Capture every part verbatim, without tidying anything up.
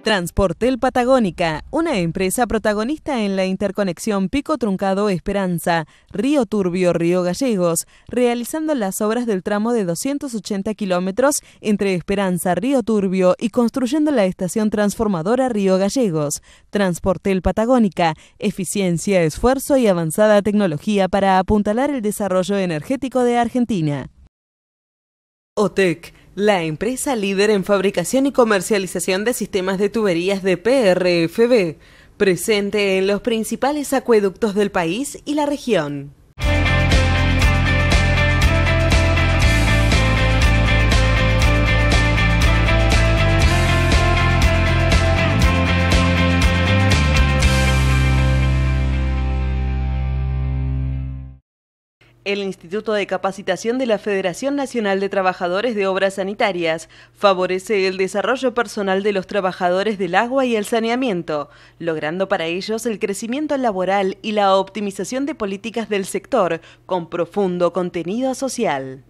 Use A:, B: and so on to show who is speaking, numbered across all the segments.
A: Transportel Patagónica, una empresa protagonista en la interconexión Pico Truncado Esperanza, Río Turbio Río Gallegos, realizando las obras del tramo de doscientos ochenta kilómetros entre Esperanza Río Turbio y construyendo la estación transformadora Río Gallegos. Transportel Patagónica, eficiencia, esfuerzo y avanzada tecnología para apuntalar el desarrollo energético de Argentina. OTEC, la empresa líder en fabricación y comercialización de sistemas de tuberías de P R F B, presente en los principales acueductos del país y la región. El Instituto de Capacitación de la Federación Nacional de Trabajadores de Obras Sanitarias favorece el desarrollo personal de los trabajadores del agua y el saneamiento, logrando para ellos el crecimiento laboral y la optimización de políticas del sector con profundo contenido social.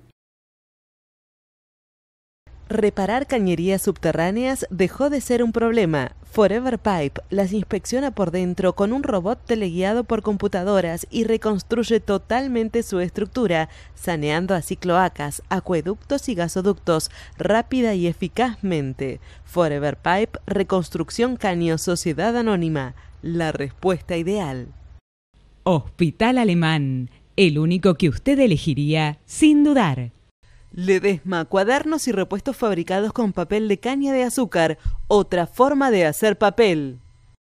A: Reparar cañerías subterráneas dejó de ser un problema. Forever Pipe las inspecciona por dentro con un robot teleguiado por computadoras y reconstruye totalmente su estructura, saneando así cloacas, acueductos y gasoductos rápida y eficazmente. Forever Pipe, Reconstrucción Caño, Sociedad Anónima, la respuesta ideal.
B: Hospital Alemán, el único que usted elegiría sin dudar.
A: Ledesma, cuadernos y repuestos fabricados con papel de caña de azúcar, otra forma de hacer papel.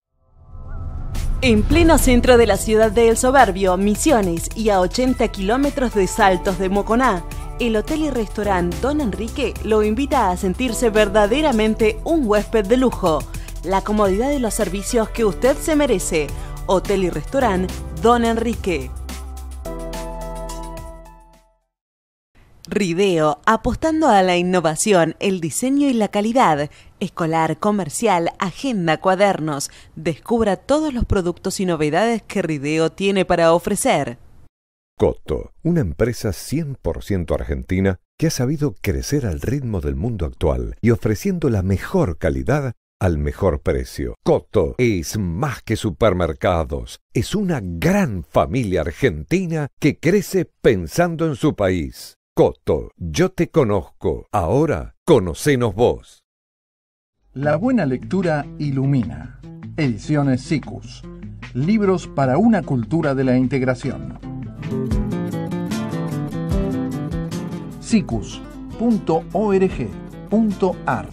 A: En pleno centro de la ciudad de El Soberbio, Misiones y a ochenta kilómetros de Saltos de Moconá, el hotel y restaurante Don Enrique lo invita a sentirse verdaderamente un huésped de lujo. La comodidad de los servicios que usted se merece. Hotel y restaurante Don Enrique. Rideo, apostando a la innovación, el diseño y la calidad. Escolar, comercial, agenda, cuadernos. Descubra todos los productos y novedades que Rideo tiene para ofrecer.
C: Coto, una empresa cien por ciento argentina que ha sabido crecer al ritmo del mundo actual y ofreciendo la mejor calidad al mejor precio. Coto es más que supermercados, es una gran familia argentina que crece pensando en su país. Coto, yo te conozco, ahora conocenos vos.
D: La buena lectura ilumina. Ediciones SICUS. Libros para una cultura de la integración. sicus punto org punto ar.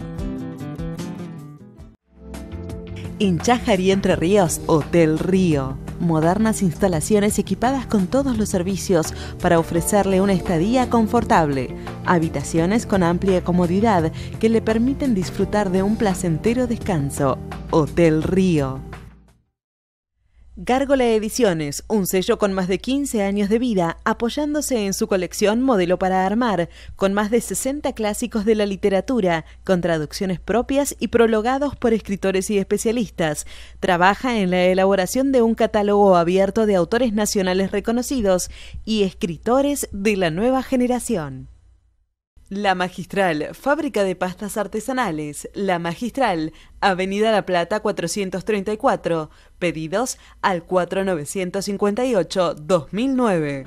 A: En Chajarí, Entre Ríos, Hotel Río. Modernas instalaciones equipadas con todos los servicios para ofrecerle una estadía confortable. Habitaciones con amplia comodidad que le permiten disfrutar de un placentero descanso. Hotel Río. Gárgola Ediciones, un sello con más de quince años de vida, apoyándose en su colección Modelo para Armar, con más de sesenta clásicos de la literatura, con traducciones propias y prologados por escritores y especialistas. Trabaja en la elaboración de un catálogo abierto de autores nacionales reconocidos y escritores de la nueva generación. La Magistral, fábrica de pastas artesanales. La Magistral, Avenida La Plata cuatrocientos treinta y cuatro. Pedidos al cuatro nueve cinco ocho dos mil nueve.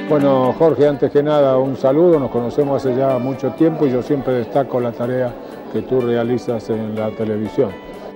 E: Bueno, Jorge, antes que nada un saludo, nos conocemos hace ya mucho tiempo y yo siempre destaco la tarea que tú realizas en la televisión.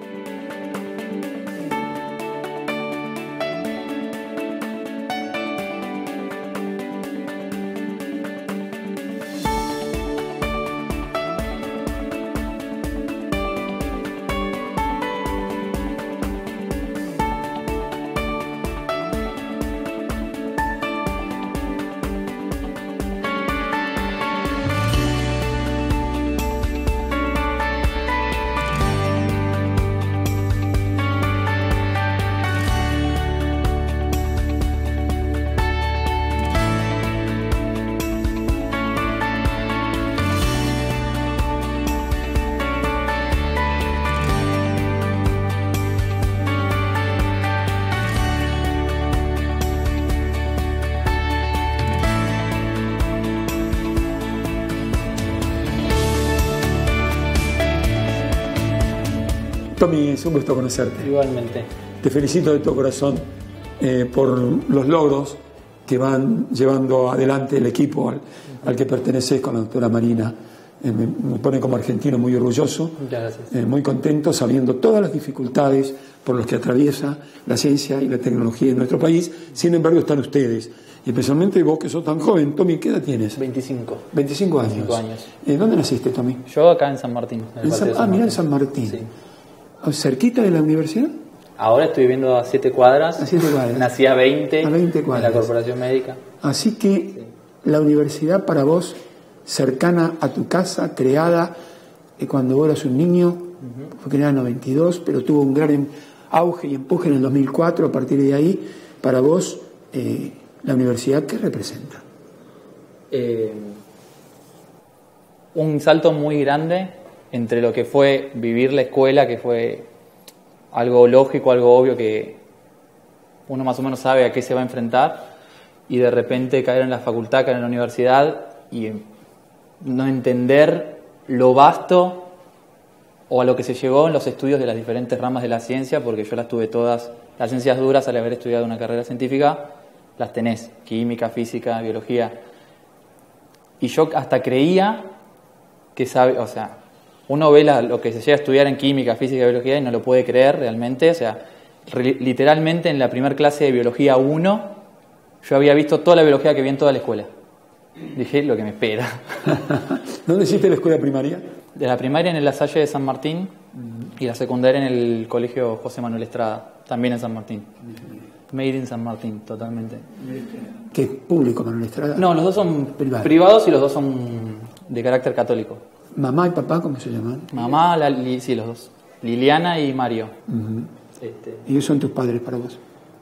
F: Tommy, es un gusto conocerte.
G: Igualmente.
F: Te felicito de todo corazón eh, por los logros que van llevando adelante el equipo al, al que perteneces con la doctora Marina. Eh, me, me pone como argentino muy orgulloso,
G: Muchas gracias.
F: eh, muy contento, sabiendo todas las dificultades por las que atraviesa la ciencia y la tecnología en nuestro país. Sin embargo, están ustedes. Y especialmente vos, que sos tan joven. Tommy, ¿qué edad tienes?
G: veinticinco.
F: veinticinco años.
G: veinticinco años.
F: Eh, ¿Dónde naciste, Tommy?
G: Yo acá en San Martín. En
F: En San, ah, mira, en San Martín.
G: Sí.
F: ¿Cerquita de la universidad?
G: Ahora estoy viviendo a siete cuadras.
F: A siete cuadras.
G: Nací a veinte.
F: A veinte cuadras.
G: En la Corporación Médica.
F: Así que la universidad para vos, cercana a tu casa, creada eh, cuando vos eras un niño, uh-huh. fue creada en noventa y dos, pero tuvo un gran auge y empuje en el dos mil cuatro. A partir de ahí, para vos, eh, la universidad, ¿qué representa?
G: Eh, un salto muy grande entre lo que fue vivir la escuela, que fue algo lógico, algo obvio, que uno más o menos sabe a qué se va a enfrentar, y de repente caer en la facultad, caer en la universidad y no entender lo vasto o a lo que se llegó en los estudios de las diferentes ramas de la ciencia, porque yo las tuve todas, las ciencias duras al haber estudiado una carrera científica, las tenés, química, física, biología. Y yo hasta creía que sabe, o sea, uno ve la, lo que se llega a estudiar en química, física y biología y no lo puede creer realmente. O sea, re, literalmente en la primera clase de biología uno, yo había visto toda la biología que vi en toda la escuela. Dije, lo que me espera.
F: ¿Dónde hiciste la escuela primaria?
G: De la primaria en el La Salle de San Martín y la secundaria en el colegio José Manuel Estrada, también en San Martín. Made in San Martín, totalmente.
F: ¿Qué público, Manuel Estrada?
G: No, los dos son
F: Privado.
G: privados y los dos son de carácter católico.
F: ¿Mamá y papá cómo se llaman?
G: Mamá, la, li, sí, los dos. Liliana y Mario.
F: Uh-huh.
G: Este,
F: ¿Y ellos son tus padres para vos?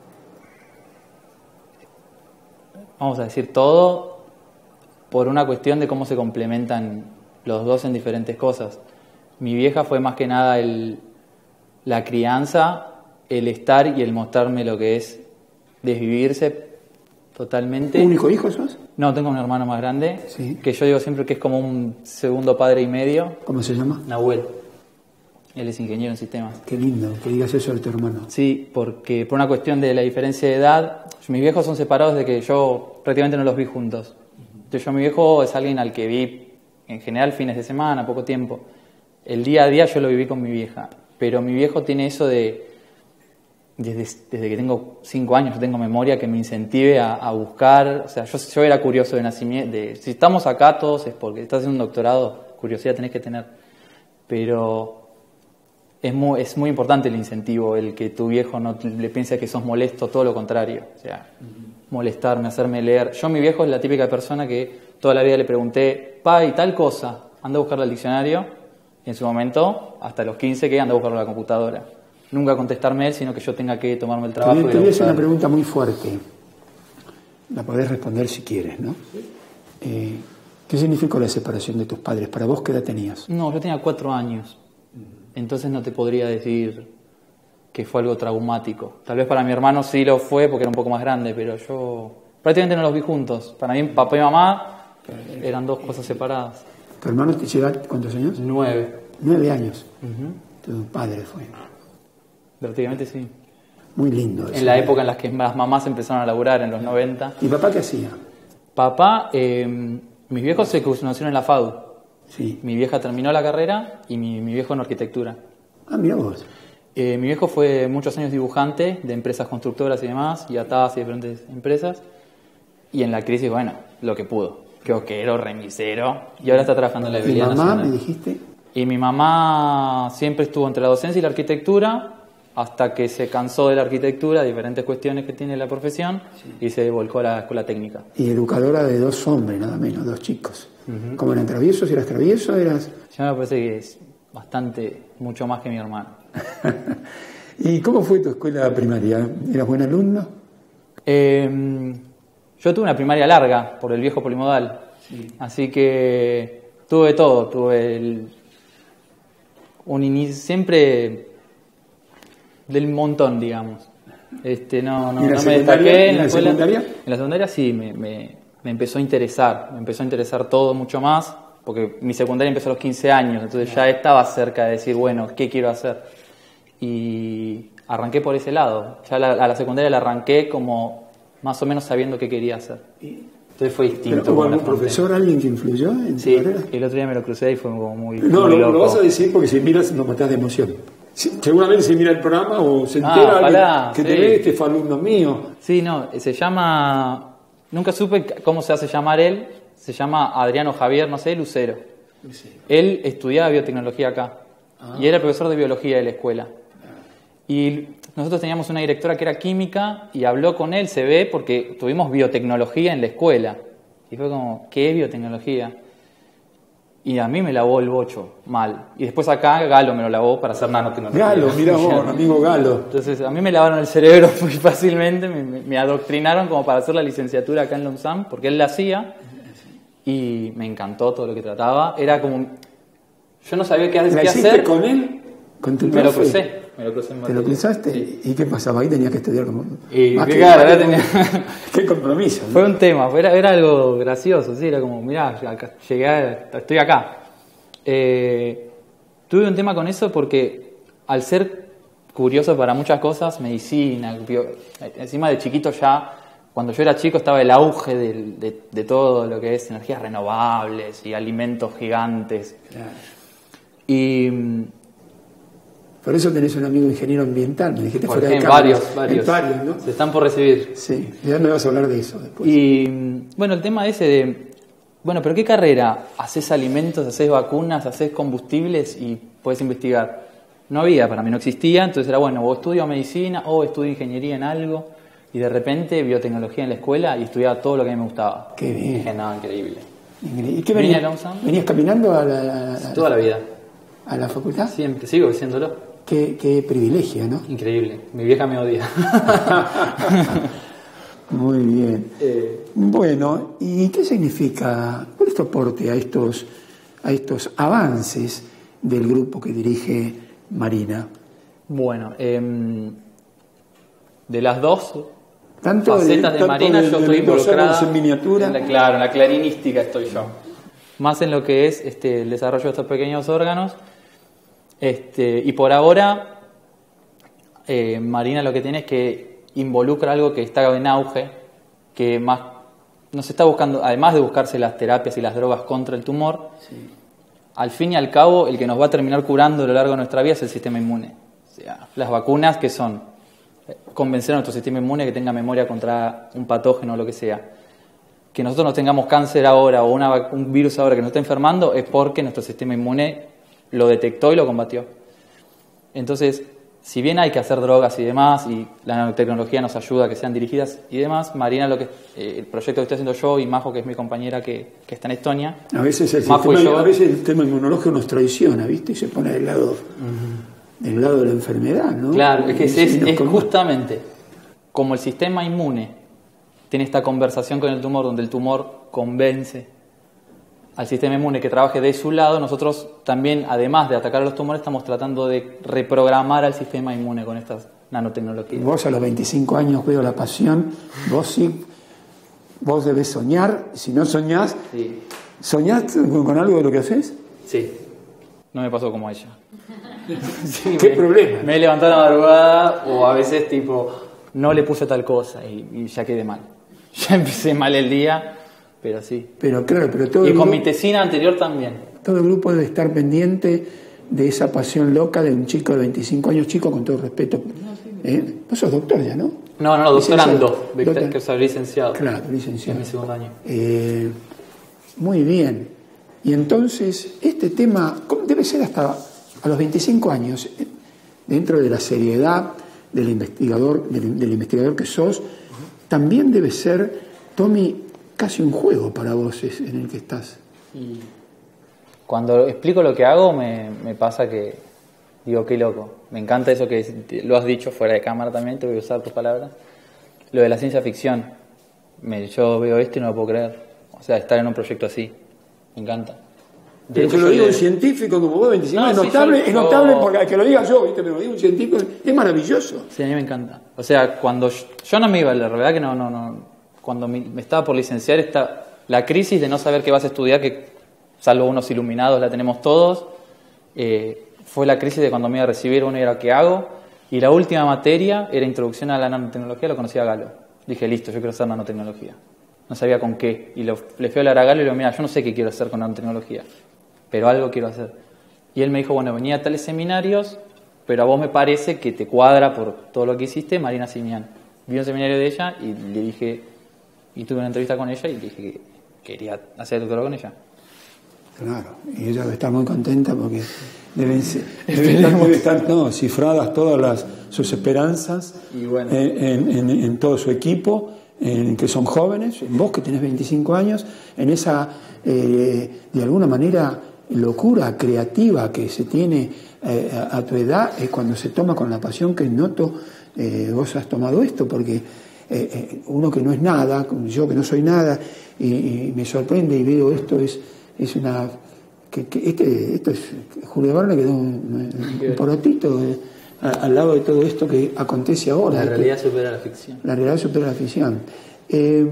G: Vamos a decir todo por una cuestión de cómo se complementan los dos en diferentes cosas. Mi vieja fue más que nada el, la crianza, el estar y el mostrarme lo que es desvivirse totalmente.
F: ¿Único hijo sos?
G: No, tengo un hermano más grande,
F: sí.
G: Que yo digo siempre que es como un segundo padre y medio.
F: ¿Cómo se llama?
G: Nahuel. Él es ingeniero en sistemas.
F: Qué lindo que digas eso de tu hermano.
G: Sí, porque por una cuestión de la diferencia de edad, mis viejos son separados desde que yo prácticamente no los vi juntos. Entonces yo, mi viejo es alguien al que vi en general fines de semana, poco tiempo. El día a día yo lo viví con mi vieja, pero mi viejo tiene eso de, desde, desde que tengo cinco años, yo tengo memoria que me incentive a, a buscar. O sea, yo, yo era curioso de nacimiento, de, si estamos acá todos es porque estás haciendo un doctorado, curiosidad tenés que tener. Pero es muy, es muy importante el incentivo, el que tu viejo no le piense que sos molesto, todo lo contrario. O sea, uh-huh. molestarme, hacerme leer. Yo, mi viejo es la típica persona que toda la vida le pregunté, pa, y tal cosa, anda a buscarla al diccionario. Y en su momento, hasta los quince, que anda a buscarlo a la computadora. Nunca contestarme él, sino que yo tenga que tomarme el trabajo.
F: Te voy a hacer una pregunta muy fuerte. La podés responder si quieres, ¿no? Eh, ¿Qué significó la separación de tus padres? ¿Para vos qué edad tenías?
G: No, yo tenía cuatro años. Entonces no te podría decir que fue algo traumático. Tal vez para mi hermano sí lo fue porque era un poco más grande, pero yo prácticamente no los vi juntos. Para mí, papá y mamá eran dos cosas separadas.
F: ¿Tu hermano te lleva cuántos años?
G: Nueve.
F: Nueve años.
G: Uh-huh.
F: Tu padre fue.
G: Prácticamente sí.
F: Muy lindo eso.
G: En la época en la que las mamás empezaron a laburar, en los noventa.
F: ¿Y papá qué hacía?
G: Papá, eh, mis viejos se conocieron en la FADU.
F: Sí.
G: Mi vieja terminó la carrera y mi, mi viejo en arquitectura.
F: Ah, mira vos.
G: Eh, mi viejo fue muchos años dibujante de empresas constructoras y demás, y atadas y diferentes empresas. Y en la crisis, bueno, lo que pudo. Quioquero, remisero, y ahora está trabajando en la
F: ¿Y
G: Vialidad
F: mamá,
G: Nacional.
F: me dijiste?
G: Y mi mamá siempre estuvo entre la docencia y la arquitectura, hasta que se cansó de la arquitectura, diferentes cuestiones que tiene la profesión, sí. Y se volcó a la escuela técnica.
F: Y educadora de dos hombres, nada menos, dos chicos. Uh-huh. ¿Cómo eran traviesos? ¿Eras travieso? ¿Eras...?
G: Yo me parece que es bastante, mucho más que mi hermano.
F: ¿Y cómo fue tu escuela primaria? ¿Eras buen alumno?
G: Eh, yo tuve una primaria larga, por el viejo polimodal. Sí. Así que tuve todo. Tuve el, un inicio, siempre del montón, digamos. Este, no no, no me destaqué en la, la escuela. ¿Secundaria? En la secundaria sí, me, me, me empezó a interesar. Me empezó a interesar todo mucho más, porque mi secundaria empezó a los quince años, entonces ya estaba cerca de decir, bueno, ¿qué quiero hacer? Y arranqué por ese lado. Ya la, a la secundaria la arranqué como más o menos sabiendo qué quería hacer. Entonces fue distinto.
F: ¿Pero hubo algún profesor, alguien que influyó en
G: sí,
F: tu carrera?
G: El otro día me lo crucé y fue como muy
F: No,
G: muy
F: lo,
G: loco.
F: lo vas a decir porque si miras nos matás de emoción. Si, seguramente si mira el programa o se entera
G: ah, ojalá,
F: que
G: sí.
F: te ve, este fue alumno mío.
G: Sí, no, se llama... Nunca supe cómo se hace llamar él. Se llama Adriano Javier, no sé, Lucero. Sí. Él estudiaba biotecnología acá. Ah. Y era profesor de biología de la escuela. Y nosotros teníamos una directora que era química y habló con él, se ve, porque tuvimos biotecnología en la escuela. Y fue como, ¿qué es biotecnología? Y a mí me lavó el bocho, mal. Y después acá Galo me lo lavó para hacer nanotecnología.
F: Galo, mira vos, amigo Galo.
G: Entonces a mí me lavaron el cerebro muy fácilmente, me, me adoctrinaron como para hacer la licenciatura acá en LOMSAM, porque él la hacía. Y me encantó todo lo que trataba. Era como... Yo no sabía qué, qué
F: hacer.
G: hacer.
F: ¿Con él? ¿Con tu
G: me lo crucé. Me lo crucé en
F: ¿Te lo cruzaste? Sí. ¿Y qué pasaba? Ahí tenías que estudiar como...
G: Y
F: más
G: qué
F: que,
G: cara,
F: más
G: tenía...
F: Qué compromiso, ¿no?
G: Fue un tema, era, era algo gracioso, ¿sí? Era como, mirá, llegué a, estoy acá. Eh, tuve un tema con eso porque al ser curioso para muchas cosas, medicina, bio, encima de chiquito ya... Cuando yo era chico estaba el auge de, de, de todo lo que es energías renovables y alimentos gigantes.
F: Claro.
G: Y...
F: Por eso tenés un amigo ingeniero ambiental, me dijiste
G: por
F: fuera
G: ejemplo,
F: de
G: varios, varios,
F: varios, ¿no?
G: Se están por recibir.
F: Sí, ya me vas a hablar de eso después.
G: Y bueno, el tema ese de... Bueno, pero ¿qué carrera? ¿Haces alimentos, haces vacunas, haces combustibles y puedes investigar? No había, para mí no existía, entonces era bueno, o estudio medicina o estudio ingeniería en algo. Y de repente biotecnología en la escuela y estudiaba todo lo que a mí me gustaba.
F: Qué bien.
G: Dije, no, increíble.
F: ¿Y qué venías? ¿Venías caminando a la, a,
G: toda la vida?
F: ¿A la facultad?
G: Siempre, sigo diciéndolo.
F: Qué, qué privilegio, ¿no?
G: Increíble. Mi vieja me odia.
F: Muy bien.
G: Eh,
F: bueno, ¿y qué significa, cuál es tu aporte a estos, a estos avances del grupo que dirige Marina?
G: Bueno, eh, de las dos
F: tanto
G: facetas de, de Marina, de, yo estoy involucrada
F: en miniatura.
G: En la, claro, en la clarinística estoy yo. Más en lo que es este, el desarrollo de estos pequeños órganos. Este, y por ahora, eh, Marina lo que tiene es que involucra algo que está en auge, que más no se está buscando, además de buscarse las terapias y las drogas contra el tumor, sí. Al fin y al cabo, el que nos va a terminar curando a lo largo de nuestra vida es el sistema inmune. O sea, las vacunas que son convencer a nuestro sistema inmune que tenga memoria contra un patógeno o lo que sea. Que nosotros no tengamos cáncer ahora o una, un virus ahora que nos está enfermando es porque nuestro sistema inmune lo detectó y lo combatió. Entonces, si bien hay que hacer drogas y demás, y la nanotecnología nos ayuda a que sean dirigidas y demás, Marina, lo que eh, el proyecto que estoy haciendo yo y Majo, que es mi compañera que, que está en Estonia,
F: a veces, el
G: Majo
F: sistema,
G: y yo,
F: a veces el sistema inmunológico nos traiciona, ¿viste? Y se pone del lado, uh-huh. del lado de la enfermedad, ¿no?
G: Claro, es que es, es, es justamente como el sistema inmune tiene esta conversación con el tumor, donde el tumor convence al sistema inmune que trabaje de su lado, nosotros también, además de atacar a los tumores, estamos tratando de reprogramar al sistema inmune con estas nanotecnologías.
F: Vos a los veinticinco años veo la pasión, vos sí, vos debés soñar, si no soñás,
G: sí.
F: ¿Soñás con algo de lo que haces?
G: Sí, no me pasó como ella.
F: Sí, ¿qué me, problema?
G: Me he levantado a la madrugada o a veces tipo, no le puse tal cosa y, y ya quedé mal. Ya empecé mal el día pero sí.
F: Pero claro, pero todo
G: y
F: el
G: con
F: grupo,
G: mi tesina anterior también.
F: todo el grupo debe estar pendiente de esa pasión loca de un chico de veinticinco años, chico con todo respeto. ¿Eh? No sos doctor ya, ¿no?
G: No, no, no, doctorando,
F: Doctor,
G: que soy licenciado.
F: Claro, licenciado.
G: En mi segundo año.
F: Eh, muy bien. Y entonces, este tema ¿cómo debe ser hasta a los veinticinco años, dentro de la seriedad del investigador, del, del investigador que sos, uh-huh. también debe ser, Tommy, casi un juego para vos en el que estás.
G: Y cuando explico lo que hago, me, me pasa que digo, qué loco. Me encanta eso que lo has dicho fuera de cámara también, te voy a usar tus palabras. Lo de la ciencia ficción. Me, yo veo esto y no lo puedo creer. O sea, estar en un proyecto así. Me encanta.
F: De pero que lo digo un científico como vos, veinticinco, no, es notable, sí, yo, es notable porque que lo diga yo, ¿viste? Pero lo digo un científico, es maravilloso.
G: Sí, a mí me encanta. O sea, cuando yo, yo no me iba, la verdad que no, no, no. Cuando me, me estaba por licenciar, está la crisis de no saber qué vas a estudiar, que salvo unos iluminados la tenemos todos. Eh, fue la crisis de cuando me iba a recibir, uno era ¿qué hago? Y la última materia era introducción a la nanotecnología, lo conocía a Galo. Dije, listo, yo quiero hacer nanotecnología. No sabía con qué. Y lo, le fui a hablar a Galo y le digo, mira, yo no sé qué quiero hacer con nanotecnología, pero algo quiero hacer. Y él me dijo, bueno, venía a tales seminarios, pero a vos me parece que te cuadra por todo lo que hiciste Marina Simián. Vi un seminario de ella y le dije, y tuve una entrevista con ella y le dije que quería hacer el doctorado con ella.
F: Claro, y ella debe estar muy contenta porque deben, ser, deben estar, estar no, cifradas todas las, sus esperanzas
G: y bueno.
F: en, en, en todo su equipo, en que son jóvenes, en vos que tenés veinticinco años, en esa, eh, de alguna manera, locura creativa que se tiene eh, a, a tu edad, es cuando se toma con la pasión que noto, eh, vos has tomado esto, porque eh, eh, uno que no es nada, yo que no soy nada, y, y me sorprende y veo esto, es, es una... Que, que este, esto es... Julio Verne quedó un, un porotito eh, a, al lado de todo esto que acontece ahora.
G: La realidad
F: este,
G: supera la ficción.
F: La realidad supera la ficción. Eh,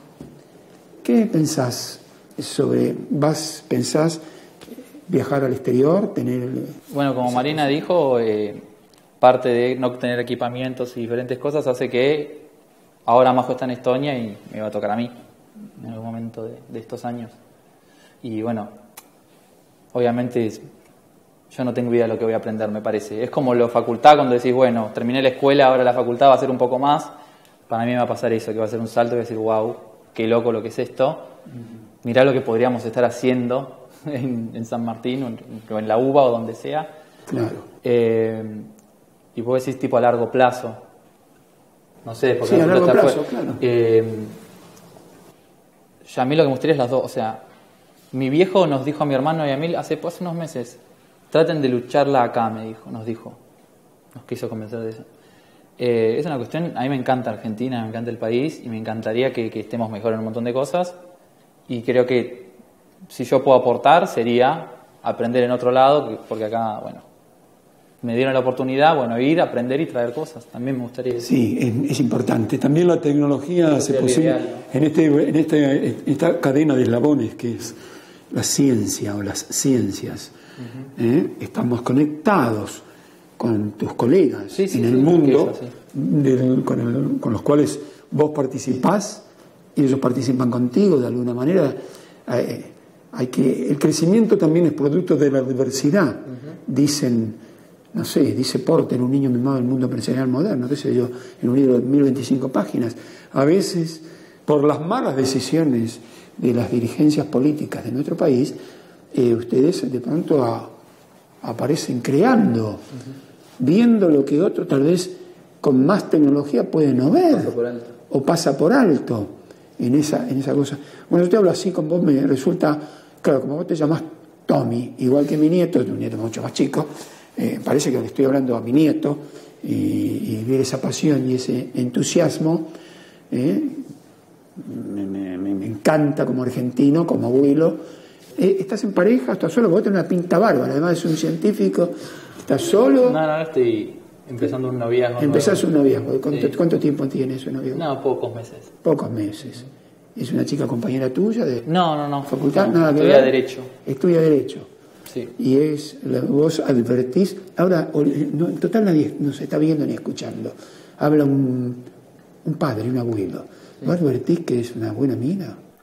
F: ¿Qué pensás sobre... ¿Vas, pensás viajar al exterior, tener...
G: Bueno, como Marina dijo, eh, parte de no tener equipamientos y diferentes cosas hace que ahora Majo está en Estonia y me va a tocar a mí en algún momento de, de estos años. Y bueno, obviamente yo no tengo idea de lo que voy a aprender, me parece. Es como la facultad, cuando decís, bueno, terminé la escuela, ahora la facultad va a ser un poco más. Para mí me va a pasar eso, que va a ser un salto y voy a decir, wow, qué loco lo que es esto. Mirá lo que podríamos estar haciendo en, en San Martín o en, o en la U B A o donde sea.
F: Claro.
G: Eh, y vos decís tipo a largo plazo. No sé, porque
F: sí, a largo plazo,
G: fue,
F: claro.
G: Eh, ya a mí lo que me gustaría es las dos. O sea, mi viejo nos dijo a mi hermano y a mí hace, hace unos meses, traten de lucharla acá, me dijo, nos dijo. Nos quiso convencer de eso. Eh, es una cuestión, a mí me encanta Argentina, me encanta el país y me encantaría que, que estemos mejor en un montón de cosas. Y creo que si yo puedo aportar sería aprender en otro lado, porque acá, bueno, me dieron la oportunidad, bueno, ir, aprender y traer cosas. También me gustaría.
F: Sí, es, es importante. También la tecnología hace posible ideal, ¿no? en, este, en, este, en esta cadena de eslabones que es la ciencia o las ciencias. Uh-huh. ¿eh? Estamos conectados con tus colegas
G: sí, sí,
F: en
G: sí,
F: el mundo,
G: eso, sí.
F: del, con, el, con los cuales vos participás y ellos participan contigo de alguna manera. Eh, hay que, el crecimiento también es producto de la diversidad. Uh-huh. Dicen, no sé, dice Porter, un niño mimado del mundo empresarial moderno, qué sé yo, en un libro de mil veinticinco páginas. A veces, por las malas decisiones de las dirigencias políticas de nuestro país, eh, ustedes de pronto a, aparecen creando, uh-huh. viendo lo que otro tal vez con más tecnología puede no ver,
G: pasa por alto.
F: o pasa por alto en esa, en esa cosa. Bueno, yo te hablo así, con vos me resulta, claro, como vos te llamás Tommy, igual que mi nieto, un nieto mucho más chico, eh, parece que le estoy hablando a mi nieto, y, y ver esa pasión y ese entusiasmo, eh, me, me, me encanta como argentino, como abuelo. Eh, ¿Estás en pareja? ¿Estás solo? Vos tenés una pinta bárbara, además es un científico. ¿Estás solo?
G: No, no, estoy empezando un noviazgo.
F: Empezás un noviazgo. ¿Cuánto, sí. ¿Cuánto tiempo tienes ese noviazgo?
G: No, pocos meses.
F: Pocos meses. ¿Es una chica compañera tuya de
G: no, no, no.
F: facultad?
G: No,
F: Nada que
G: estudia
F: ver.
G: Derecho.
F: Estudia Derecho.
G: Sí.
F: Y es, la, vos advertís, ahora, no, en total nadie nos está viendo ni escuchando. Habla un, un padre, un abuelo. Sí. ¿Vos advertís que es una buena mina?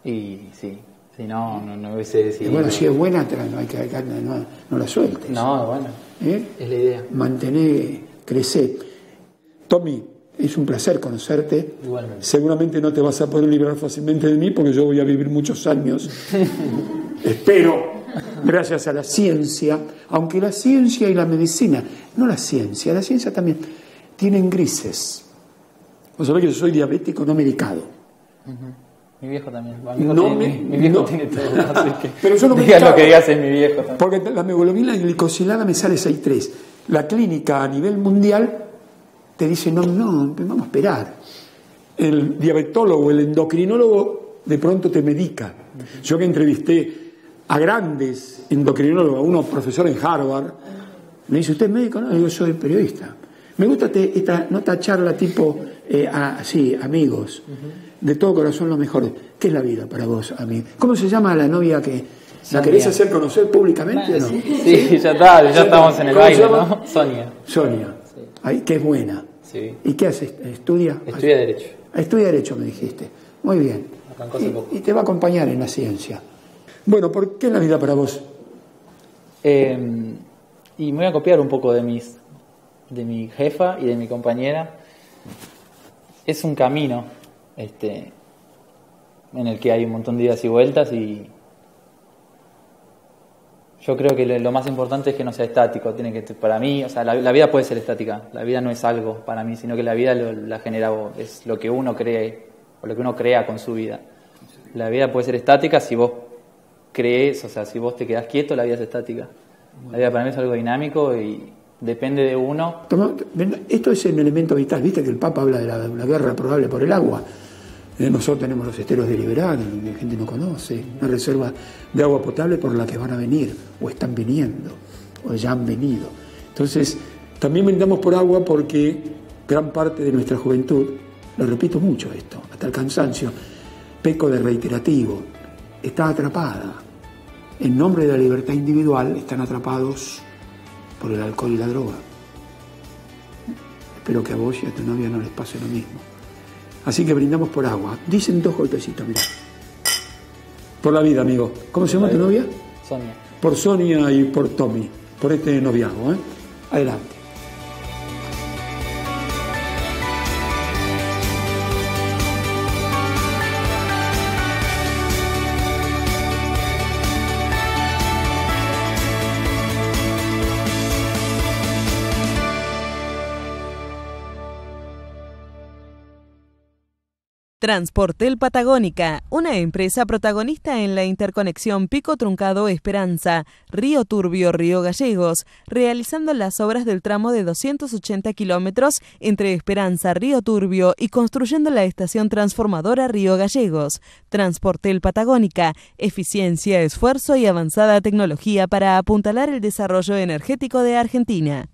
G: Y sí, si no, no, no hubiese decidido.
F: Y bueno, si es buena, te la- no, hay que, no, no la sueltes.
G: No, bueno,
F: ¿Eh?
G: es la idea.
F: Mantener, crecer. Tommy, es un placer conocerte.
G: Igualmente.
F: Seguramente no te vas a poder librar fácilmente de mí porque yo voy a vivir muchos años. Espero, gracias a la ciencia, aunque la ciencia y la medicina, no la ciencia, la ciencia también, tienen grises. Vos sabés que yo soy diabético no medicado.
G: Uh-huh. Mi viejo también. Mi viejo,
F: No
G: tiene,
F: me-
G: mi, mi viejo
F: no.
G: tiene todo. Así que
F: Pero yo no me
G: diga lo
F: cago.
G: que digas en mi viejo también.
F: Porque la hemoglobina glicosilada me sale seis punto tres. La clínica a nivel mundial te dice, no, no, vamos a esperar. El diabetólogo, el endocrinólogo, de pronto te medica. Yo que entrevisté a grandes endocrinólogos, a uno profesor en Harvard, me dice, ¿usted es médico? No, yo soy periodista. Me gusta te, esta, no esta charla tipo, eh, así, amigos, de todo corazón lo mejor. ¿Qué es la vida para vos, amigo? ¿Cómo se llama la novia que la querés hacer conocer públicamente o no?
G: Sí, ya está, ya estamos en el
F: ¿Cómo se
G: baile,
F: llama?
G: ¿no? Sonia.
F: Sonia, Ay, que es buena.
G: Sí.
F: ¿Y qué hace? ¿Estudia?
G: Estudia Derecho.
F: Estudia Derecho, me dijiste. Muy bien.
G: Arrancó hace poco.
F: Y, y te va a acompañar en la ciencia. Bueno, ¿por qué es la vida para vos?
G: Eh, y me voy a copiar un poco de mis de mi jefa y de mi compañera. Es un camino este, en el que hay un montón de idas y vueltas, y yo creo que lo, lo más importante es que no sea estático. Tiene que, para mí, o sea, la, la vida puede ser estática. La vida no es algo para mí, sino que la vida lo, la genera vos. Es lo que uno cree o lo que uno crea con su vida. La vida puede ser estática si vos crees, o sea, si vos te quedás quieto, la vida es estática. La vida para mí es algo dinámico y depende de uno.
F: Toma, ven, esto es un elemento vital. Viste que el Papa habla de la, una guerra probable por el agua. Eh, nosotros tenemos los esteros de Liberal, que la gente no conoce, una reserva de agua potable por la que van a venir, o están viniendo, o ya han venido. Entonces, también brindamos por agua porque gran parte de nuestra juventud, lo repito mucho esto, hasta el cansancio, peco de reiterativo, está atrapada. En nombre de la libertad individual están atrapados por el alcohol y la droga. Espero que a vos y a tu novia no les pase lo mismo. Así que brindamos por agua. Dicen dos golpecitos, mirá. Por la vida, amigo. ¿Cómo se llama tu novia?
G: Sonia.
F: Por Sonia y por Tommy. Por este noviazgo, ¿eh? Adelante.
A: Transportel Patagónica, una empresa protagonista en la interconexión Pico Truncado Esperanza, Río Turbio Río Gallegos, realizando las obras del tramo de doscientos ochenta kilómetros entre Esperanza Río Turbio y construyendo la estación transformadora Río Gallegos. Transportel Patagónica, eficiencia, esfuerzo y avanzada tecnología para apuntalar el desarrollo energético de Argentina.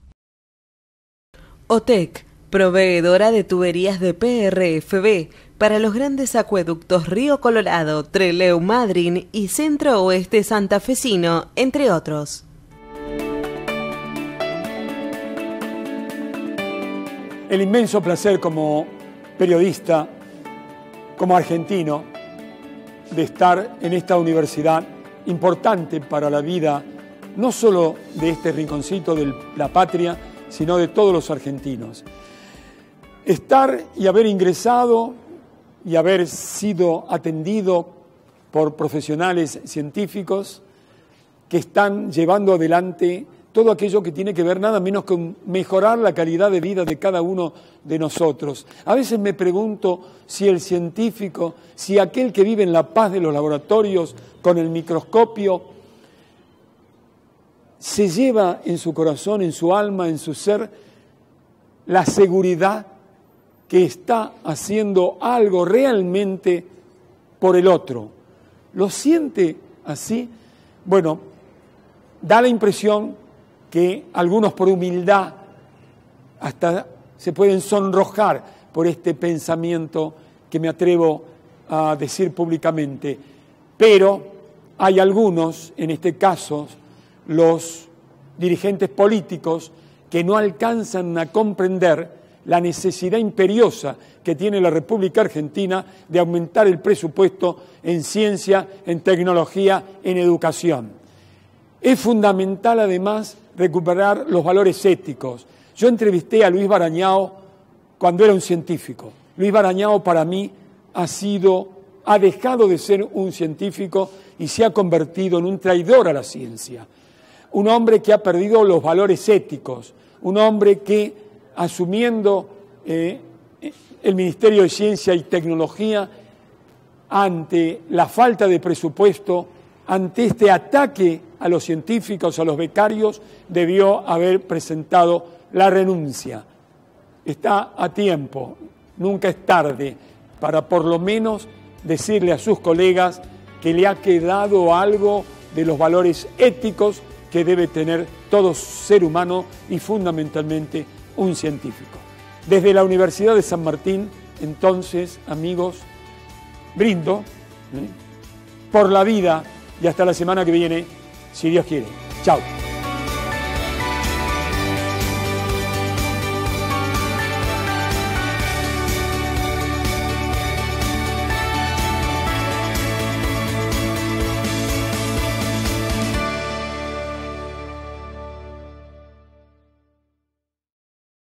A: OTEC, proveedora de tuberías de P R F B para los grandes acueductos Río Colorado, Trelew Madryn y Centro Oeste Santafesino, entre otros.
F: El inmenso placer como periodista, como argentino, de estar en esta universidad importante para la vida, no solo de este rinconcito de la patria, sino de todos los argentinos. Estar y haber ingresado y haber sido atendido por profesionales científicos que están llevando adelante todo aquello que tiene que ver nada menos con mejorar la calidad de vida de cada uno de nosotros. A veces me pregunto si el científico, si aquel que vive en la paz de los laboratorios con el microscopio, se lleva en su corazón, en su alma, en su ser, la seguridad que está haciendo algo realmente por el otro. ¿Lo siente así? Bueno, da la impresión que algunos por humildad hasta se pueden sonrojar por este pensamiento que me atrevo a decir públicamente. Pero hay algunos, en este caso, los dirigentes políticos, que no alcanzan a comprender
H: la necesidad imperiosa que tiene la República Argentina de aumentar el presupuesto en ciencia, en tecnología, en educación. Es fundamental, además, recuperar los valores éticos. Yo entrevisté a Luis Barañao cuando era un científico. Luis Barañao, para mí, ha sido, ha dejado de ser un científico y se ha convertido en un traidor a la ciencia. Un hombre que ha perdido los valores éticos, un hombre que, asumiendo eh, el Ministerio de Ciencia y Tecnología, ante la falta de presupuesto, ante este ataque a los científicos, a los becarios, debió haber presentado la renuncia. Está a tiempo, nunca es tarde, para por lo menos decirle a sus colegas que le ha quedado algo de los valores éticos que debe tener todo ser humano y fundamentalmente un científico. Desde la Universidad de San Martín, entonces, amigos, brindo ¿eh? por la vida y hasta la semana que viene, si Dios quiere. Chao.